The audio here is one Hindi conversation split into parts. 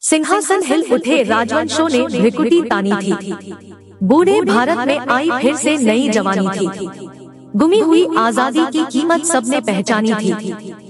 सिंहासन हिल उठे, राजवंशों ने भ्रिकुटी तानी थी। बूढ़े भारत में आई फिर से नई जवानी थी। गुमी हुई आजादी की कीमत सबने पहचानी थी।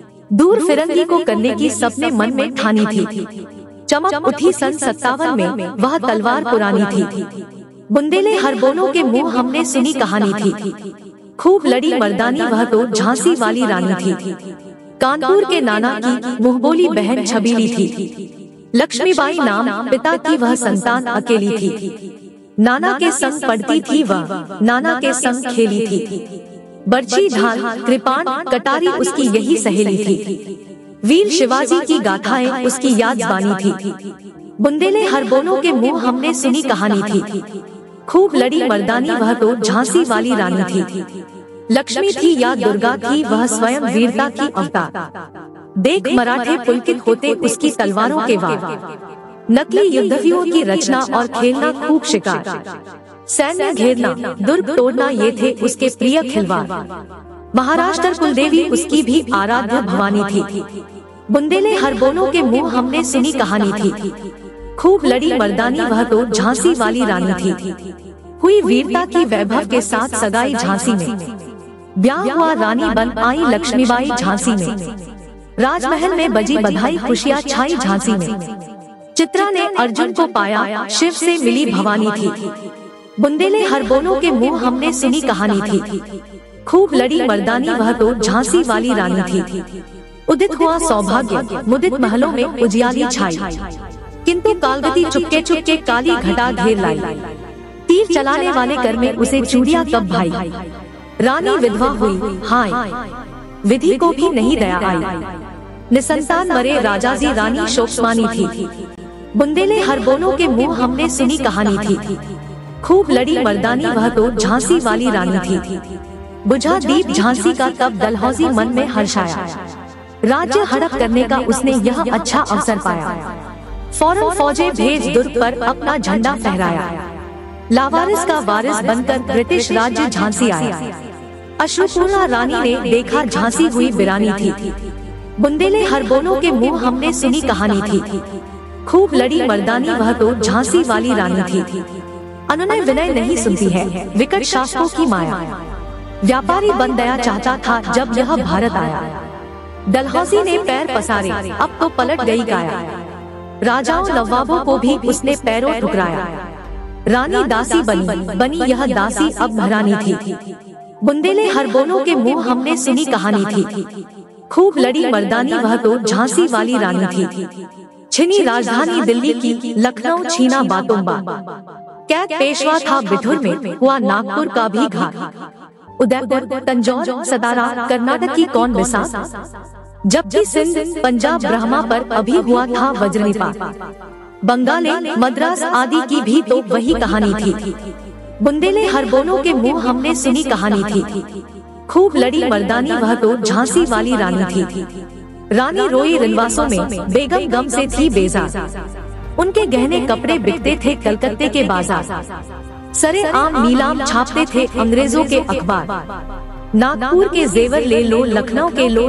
दूर फिरंगी को करने की सबने मन में ठानी थी। चमक उठी सन 57 में, वह तलवार पुरानी थी। बुंदेले हरबोलों के मुंह हमने सुनी कहानी थी। खूब लड़ी मर्दानी, वह तो झांसी वाली रानी थी। कानपुर के नाना की मुंहबोली बहन छबीली थी। लक्ष्मीबाई नाम पिता की वह संतान अकेली थी। नाना के संग पढ़ती थी वह, नाना के संग खेली थी। बर्छी, ढाल, कृपाण, कटारी उसकी यही सहेली थी। वीर शिवाजी की गाथाएं उसकी याद बानी थी। बुंदेले हरबोलों के मुंह हमने सुनी कहानी थी। खूब लड़ी मर्दानी, वह तो झांसी वाली रानी थी। लक्ष्मी थी या दुर्गा थी, वह स्वयं वीरता की अवतार। देख मराठे पुलकित होते उसकी तलवारों के वार। नकली युद्धवियों की रचना और खेलना खूब शिकार। सैन्य घेरना, दुर्ग तोड़ना, ये थे उसके प्रिय खिलवाड़। महाराष्ट्र कुलदेवी उसकी भी आराध्य भवानी थी। बुंदेले हरबोलों के मुंह हमने सुनी कहानी थी। खूब लड़ी मर्दानी, वह तो झांसी वाली रानी थी। हुई वीरता की वैभव के साथ सगाई झांसी में। ब्याह हुआ, रानी बन आई लक्ष्मीबाई झांसी में। राजमहल में बजी बधाई, खुशियाँ छाई झांसी में। चित्रा ने अर्जुन को पाया, शिव से मिली भवानी थी। बुंदेले हरबोलों के मुंह हमने सुनी कहानी थी। खूब लड़ी मर्दानी, वह तो झांसी वाली रानी थी। उदित हुआ सौभाग्य, मुदित महलों में उजियाली छाई। किंतु कालगति चुपके चुपके काली घटा घेर लाई। तीर चलाने वाले कर में उसे चूड़िया कब भाई। रानी विधवा हुई, हाय विधि को भी नहीं दया आई। निसंतान मरे राजाजी, रानी शोकस्मानी थी। बुंदेले हरबोलों के मुंह हमने सुनी कहानी थी। खूब लड़ी मर्दानी, वह तो झांसी वाली रानी थी। बुझा दीप झांसी का तब डलहौजी मन में हर्षाया। राज्य हड़प करने का उसने यह अच्छा अवसर पाया। फौरन फौजें भेज दुर्ग पर अपना झंडा फहराया। लावारिस का वारिस बनकर ब्रिटिश राज्य झांसी आया। अश्रुपूर्णा रानी ने देखा झांसी हुई बिरानी थी। बुंदेले हरबोलों के मुंह हमने सुनी कहानी थी। खूब लड़ी मर्दानी, वह तो झांसी वाली रानी थी। अनुनय विनय नहीं सुनती है, विकट शासकों की माया। व्यापारी बन दया चाहता था जब यह भारत आया। डलहौजी ने पैर पसारे, अब तो पलट गई काया। राजाओं नवाबों को भी उसने पैरों ठुकराया। रानी दासी बनी यह दासी अब महारानी थी। बुंदेले हरबोलों के मुंह हमने सुनी कहानी थी। खूब लड़ी मर्दानी, वह तो झांसी वाली रानी थी। छिनी राजधानी दिल्ली की, लखनऊ छीना बातों बात। कैद पेशवा था बिठूर में, हुआ नागपुर का भी घात। उदयपुर, तंजौर, सतारा, कर्नाटक की कौन मिसाल। जबकि सिंध, पंजाब, ब्रह्मा पर अभी हुआ था वज्रनिपात। बंगाले, मद्रास आदि की भी तो वही कहानी थी। बुंदेले हरबोलों के मुंह हमने सुनी कहानी थी। खूब लड़ी मर्दानी, वह तो झांसी वाली रानी थी। रानी रोई रिनवासों में, बेगम गम से थी बेजार। उनके गहने कपड़े बिकते थे कलकत्ते के बाजार। सरे आम नीलाम छापते थे अंग्रेजों के अखबार। नागपुर के जेवर ले लो, लखनऊ के लो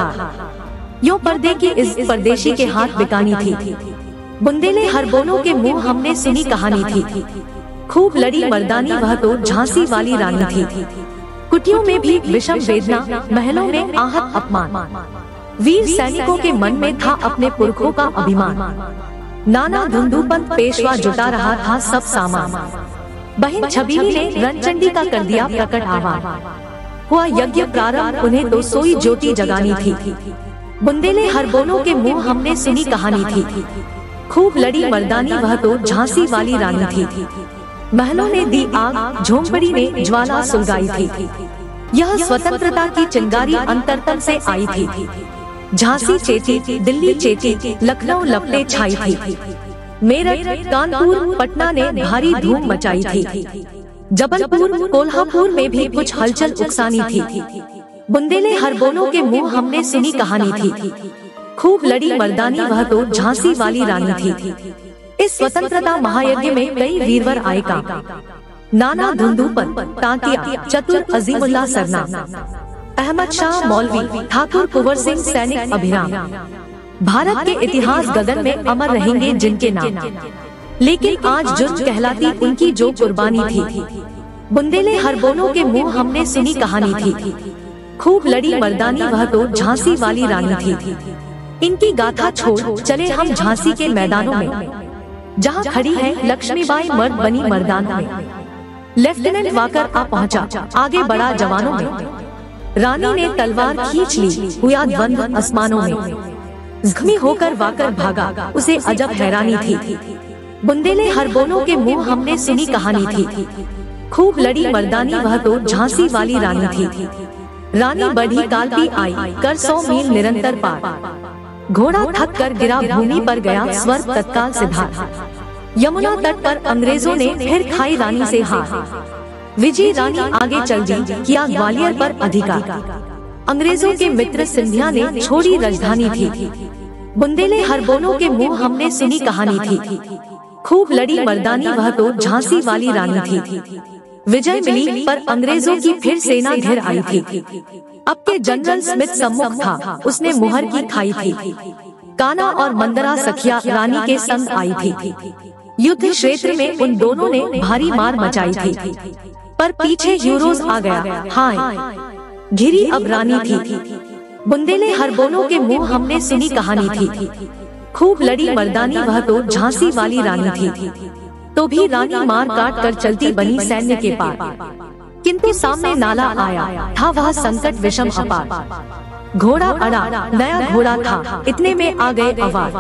नौलखा। यो पर्दे की इस परदेशी के हाथ बिकानी थी। बुंदेले हरबोलों के मुंह हमने सुनी कहानी थी। खूब लड़ी मर्दानी, वह तो झांसी वाली रानी थी। कुटियों में भी विषम वेदना, महलों में आहत अपमान। वीर सैनिकों के मन में था अपने पुरखों का अभिमान। नाना धुंधुपंत पेशवा जुटा रहा था सब सामान। बहन छबीली ने रणचंडी का कर दिया प्रकट आह्वान। हुआ यज्ञ प्रारंभ, उन्हें तो सोई ज्योति जगानी थी। बुंदेले हरबोलों के मुंह हमने सुनी कहानी थी। खूब लड़ी मर्दानी, वह तो झांसी वाली रानी थी। महलों ने दी आग, झोंपड़ी ने ज्वाला सुलगाई थी। यह स्वतंत्रता की चिंगारी अंतरतम से आई थी। झांसी चेती, दिल्ली चेती, लखनऊ लपटे छाई थी। मेरठ, कानपुर, पटना ने भारी धूम मचाई थी। जबलपुर, कोल्हापुर में भी कुछ हलचल उकसानी थी। बुंदेले हरबोलों के मुंह हमने सुनी कहानी थी। खूब लड़ी मर्दानी, वह तो झांसी वाली रानी थी। इस स्वतंत्रता महायज्ञ में कई वीरवर आए काम। नाना धुंधुपंत, तांतिया, चतुर अजीमुल्ला सरना, अहमद शाह मौलवी, ठाकुर कुंवर सिंह सैनिक अभिराम, भारत के इतिहास गगन में अमर रहेंगे जिनके नाम। लेकिन आज जुर्म कहलाती उनकी जो कुर्बानी थी। बुंदेले हरबोलों के मुंह हमने सुनी कहानी थी। खूब लड़ी मर्दानी वह तो झांसी वाली रानी थी। इनकी गाथा छोड़ चले हम झांसी के मैदानों में, जहाँ खड़ी है लक्ष्मीबाई मर्द बनी मर्दानों में। लेफ्टिनेंट वाकर आ पहुँचा, आगे बढ़ा जवानों में। रानी ने तलवार खींच ली, हुआ द्वंद्व आसमानों में। जख्मी होकर वाकर भागा, उसे अजब हैरानी थी। बुंदेले हरबोलों के मुंह हमने सुनी कहानी थी। खूब लड़ी मर्दानी वह तो झांसी वाली रानी थी। रानी बढ़ी काल भी आई, कर 100 मील निरंतर पार। घोड़ा थक कर गिरा, भूमि पर गया स्वर्ग तत्काल सिधार। यमुना तट पर अंग्रेजों ने फिर खाई रानी से हार। विजय रानी आगे चल दी, किया ग्वालियर पर अधिकार। अंग्रेजों के मित्र सिंधिया ने छोड़ी राजधानी थी। बुंदेले हरबोलों के मुंह हमने सुनी कहानी थी। खूब लड़ी मर्दानी वह तो झांसी वाली रानी थी। विजय मिली पर अंग्रेजों की फिर सेना घिर आई थी। अब के जनरल स्मिथ सम्मुख था, उसने मुहर की खाई थी। काना और मंदरा सखिया रानी के संग आई थी। युद्ध क्षेत्र में उन दोनों ने भारी मार मचाई थी, पर पीछे यूरोज आ गया। हाय घिरी अब रानी थी। बुंदेले हरबोलों के मुंह हमने सुनी कहानी थी। खूब लड़ी मर्दानी वह तो झांसी वाली रानी थी। तो भी रानी मार काट कर चलती बनी सैन्य के पार। किंतु सामने नाला आया, था वह संकट विषम अपार। घोड़ा अड़ा, नया घोड़ा था, इतने में आ गए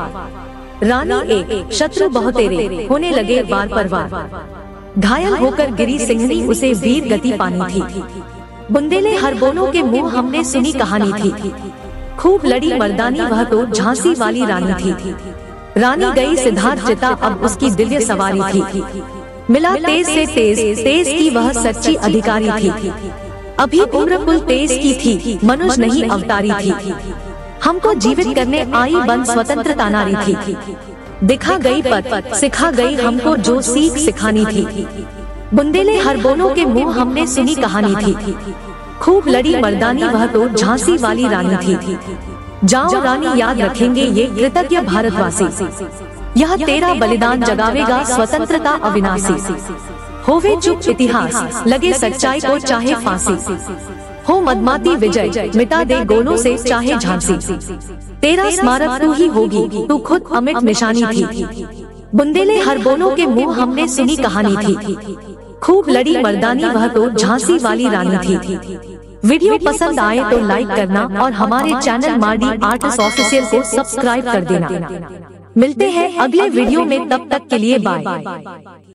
अवार। रानी एक, शत्रु बहुतेरे, होने लगे वार पर वार। घायल होकर गिरी सिंहनी, उसे वीर गति पानी थी। बुंदेले हरबोलों के मुंह हमने सुनी कहानी थी। खूब लड़ी मर्दानी वह तो झांसी वाली रानी थी। रानी गई सिद्धार्थ चिता, अब उसकी दिव्य सवारी थी। मिला तेज से तेज, तेज की वह सच्ची अधिकारी थी। अभी उम्र कुल तेज की थी, मनुष्य नहीं अवतारी थी। हमको जीवित करने आई बन स्वतंत्रता नारी थी। दिखा गई पथ, सिखा गई हमको जो सीख सिखानी थी। बुंदेले हरबोलों के मुंह हमने सुनी कहानी थी। खूब लड़ी मर्दानी वह तो झांसी वाली रानी थी। जाओ रानी, याद रखेंगे ये कृतज्ञ भारतवासी। यह तेरा बलिदान जगावेगा स्वतंत्रता अविनाशी। होवे चुप इतिहास, लगे सच्चाई को चाहे फांसी। हो मदमाती विजय, मिटा दे गोलों से चाहे झांसी। तेरा स्मारक तू ही होगी, तू खुद अमिट निशानी थी। बुंदेले हरबोलों के मुंह हमने सुनी कहानी थी। खूब लड़ी मर्दानी वह तो झांसी वाली रानी थी। वीडियो पसंद आए तो लाइक करना और हमारे चैनल मार्डी आर्ट्स ऑफिशियल को सब्सक्राइब कर देना। मिलते हैं अगले वीडियो में, तब तक के लिए बाय।